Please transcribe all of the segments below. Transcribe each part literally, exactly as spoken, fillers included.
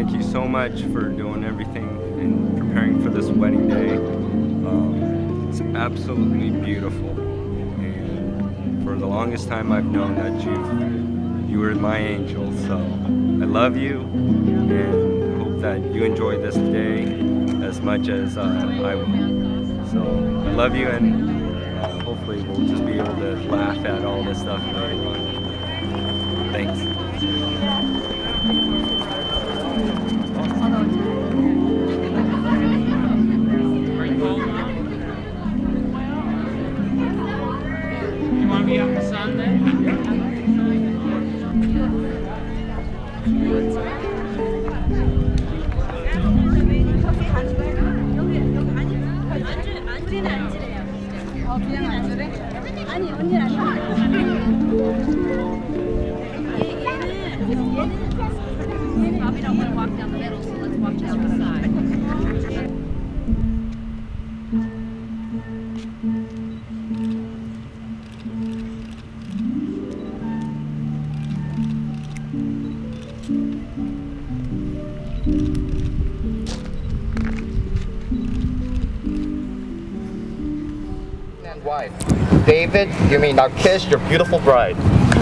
thank you so much for doing everything and preparing for this wedding day. Um, it's absolutely beautiful, and for the longest time I've known that you you were my angel. So I love you, and hope that you enjoy this day as much as uh, I will. So I love you, and uh, hopefully we'll just be able to laugh at all this stuff later on. Thanks. You want to be up the sun then? 아니 언니랑 Bobby don't want to walk down the middle, so let's walk down the side. Wife. David, you may now kiss your beautiful bride.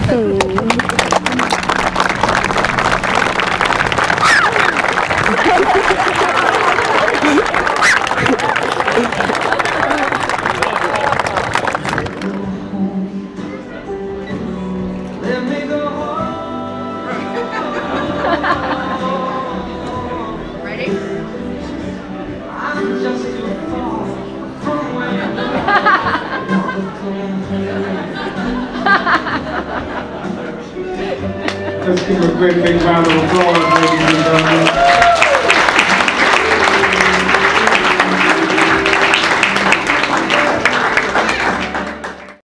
Ready? Let's give a great big round of applause, ladies and gentlemen.